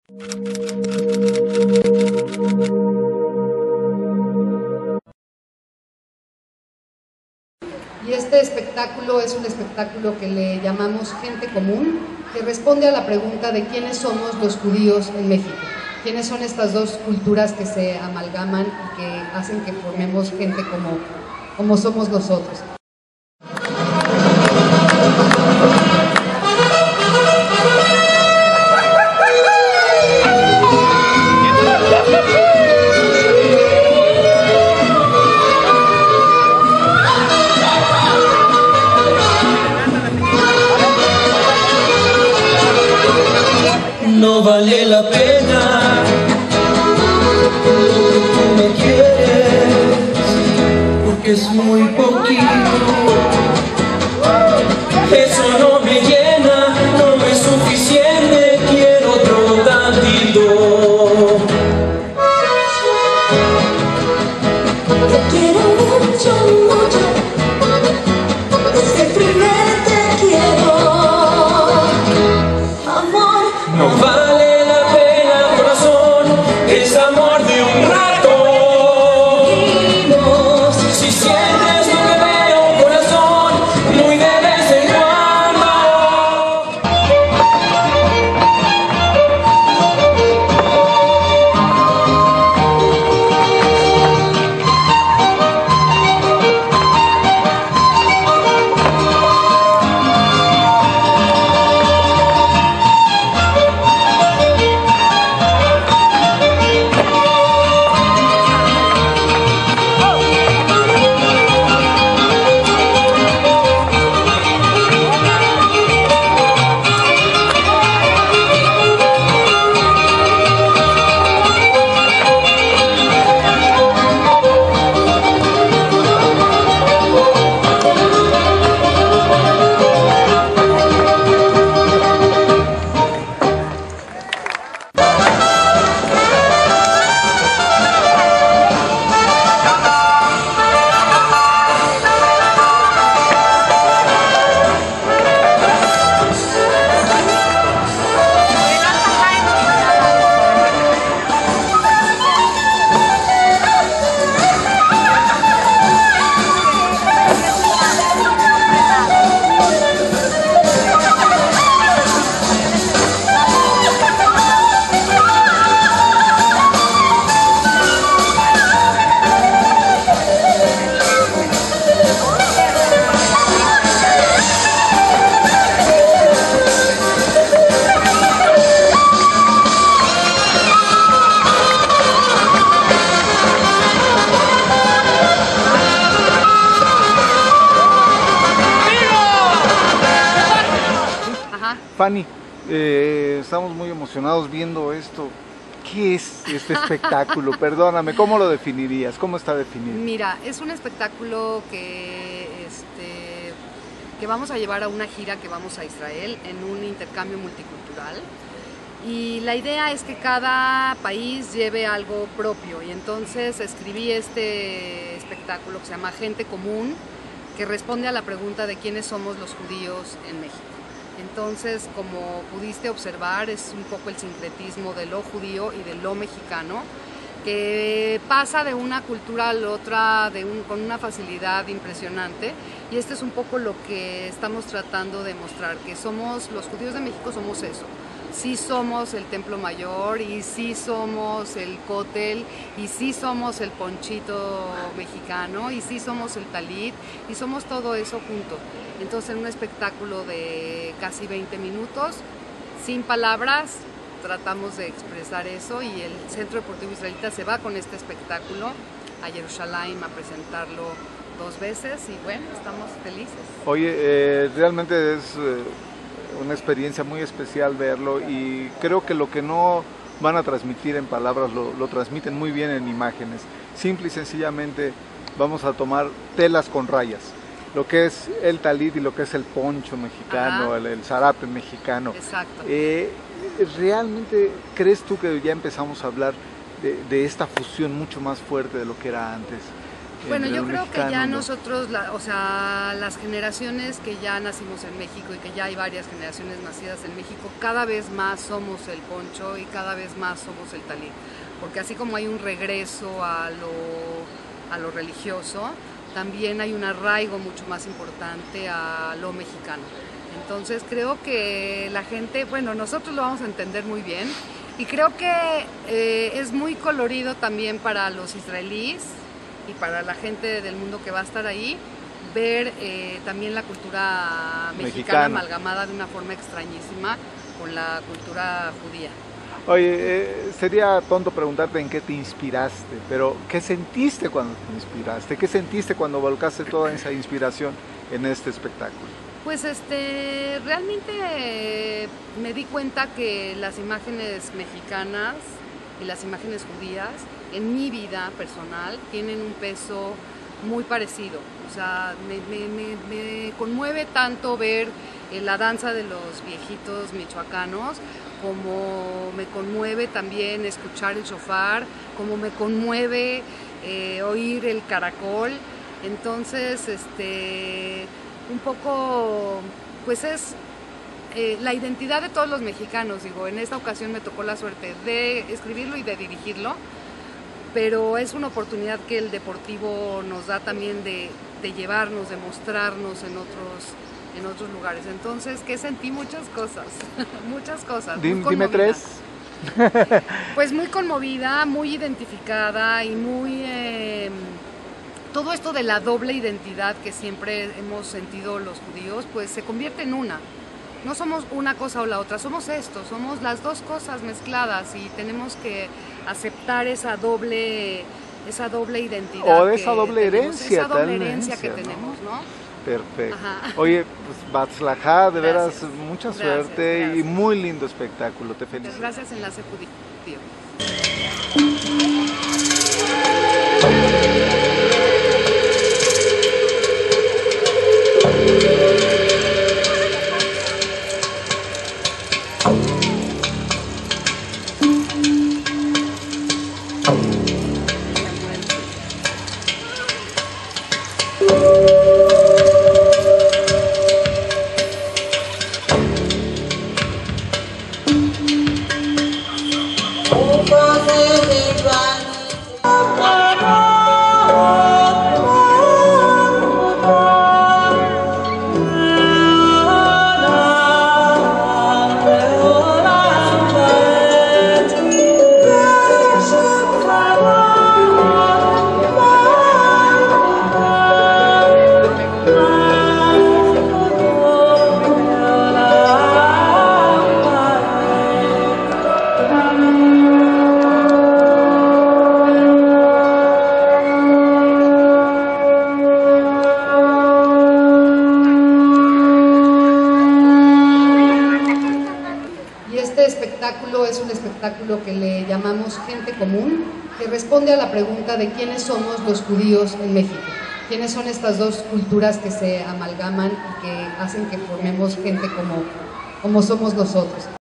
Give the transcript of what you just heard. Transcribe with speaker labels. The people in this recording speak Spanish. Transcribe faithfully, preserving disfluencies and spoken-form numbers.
Speaker 1: Y este espectáculo es un espectáculo que le llamamos Gente Común, que responde a la pregunta de quiénes somos los judíos en México. ¿Quiénes son estas dos culturas que se amalgaman y que hacen que formemos gente como, como somos nosotros?
Speaker 2: No vale la pena, tú me quieres, porque es muy poquito. Eso no me llena, no es suficiente, quiero otro tantito.
Speaker 3: Te quiero mucho, mucho, desde el primer te quiero, amor.
Speaker 2: No vale la pena, corazón, es amor de un rato.
Speaker 3: Vivimos,
Speaker 2: Si sientes lo que veo, corazón, muy de vez en cuando.
Speaker 4: Fanny, eh, estamos muy emocionados viendo esto. ¿Qué es este espectáculo? Perdóname, ¿cómo lo definirías? ¿Cómo está definido?
Speaker 1: Mira, es un espectáculo que, este, que vamos a llevar a una gira que vamos a Israel en un intercambio multicultural. Y la idea es que cada país lleve algo propio. Y entonces escribí este espectáculo que se llama Gente Común, que responde a la pregunta de quiénes somos los judíos en México. Entonces, como pudiste observar, es un poco el sincretismo de lo judío y de lo mexicano, que pasa de una cultura a la otra de un, con una facilidad impresionante. Y este es un poco lo que estamos tratando de mostrar, que somos, los judíos de México somos eso. Sí somos el Templo Mayor, y sí somos el cótel, y sí somos el ponchito mexicano, y sí somos el talit, y somos todo eso junto. Entonces, en un espectáculo de casi veinte minutos, sin palabras, tratamos de expresar eso, y el Centro Deportivo Israelita se va con este espectáculo a Jerusalén a presentarlo dos veces, y bueno, estamos felices.
Speaker 4: Oye, eh, realmente es eh, una experiencia muy especial verlo, y creo que lo que no van a transmitir en palabras lo, lo transmiten muy bien en imágenes. Simple y sencillamente vamos a tomar telas con rayas, lo que es el talit y lo que es el poncho mexicano, el, el zarape mexicano.
Speaker 1: Exacto.
Speaker 4: Eh, ¿Realmente crees tú que ya empezamos a hablar de, de esta fusión mucho más fuerte de lo que era antes?
Speaker 1: Bueno,
Speaker 4: entre
Speaker 1: yo
Speaker 4: el
Speaker 1: creo que
Speaker 4: mexicano
Speaker 1: ya
Speaker 4: y lo-
Speaker 1: nosotros, la- o sea, las generaciones que ya nacimos en México y que ya hay varias generaciones nacidas en México, cada vez más somos el poncho y cada vez más somos el talí. Porque así como hay un regreso a lo, a lo religioso, también hay un arraigo mucho más importante a lo mexicano. Entonces creo que la gente, bueno, nosotros lo vamos a entender muy bien y creo que eh, es muy colorido también para los israelíes y para la gente del mundo que va a estar ahí, ver eh, también la cultura mexicana,
Speaker 4: Mexicana.
Speaker 1: amalgamada de una forma extrañísima con la cultura judía.
Speaker 4: Oye, eh, sería tonto preguntarte en qué te inspiraste, pero ¿qué sentiste cuando te inspiraste? ¿Qué sentiste cuando volcaste toda esa inspiración en este espectáculo?
Speaker 1: Pues este, realmente eh, me di cuenta que las imágenes mexicanas y las imágenes judías en mi vida personal tienen un peso muy parecido. O sea, me, me, me, me conmueve tanto ver eh, la danza de los viejitos michoacanos, como me conmueve también escuchar el shofar, como me conmueve eh, oír el caracol. Entonces, este, un poco, pues es eh, la identidad de todos los mexicanos. Digo, en esta ocasión me tocó la suerte de escribirlo y de dirigirlo, pero es una oportunidad que el Deportivo nos da también de, de llevarnos, de mostrarnos en otros, en otros lugares. Entonces, que sentí muchas cosas, muchas cosas. muy
Speaker 4: Dim- Dime
Speaker 1: conmovida.
Speaker 4: tres.
Speaker 1: Pues muy conmovida, muy identificada y muy... eh, todo esto de la doble identidad que siempre hemos sentido los judíos, pues se convierte en una. No somos una cosa o la otra, somos esto, somos las dos cosas mezcladas y tenemos que aceptar esa doble, esa doble identidad.
Speaker 4: O de
Speaker 1: que
Speaker 4: esa doble
Speaker 1: tenemos,
Speaker 4: herencia,
Speaker 1: esa doble
Speaker 4: tal
Speaker 1: herencia que
Speaker 4: herencia, ¿no?
Speaker 1: tenemos, ¿no?
Speaker 4: Perfecto.
Speaker 1: Ajá.
Speaker 4: Oye, pues Batzlajá, de veras,
Speaker 1: Gracias.
Speaker 4: mucha
Speaker 1: Gracias,
Speaker 4: suerte y
Speaker 1: gracias.
Speaker 4: muy lindo espectáculo. Te
Speaker 1: Muchas
Speaker 4: felicito.
Speaker 1: gracias, Enlace Judío. Y este espectáculo es un espectáculo que le llamamos Gente Común, que responde a la pregunta de quiénes somos los judíos en México. ¿Quiénes son estas dos culturas que se amalgaman y que hacen que formemos gente como, como somos nosotros?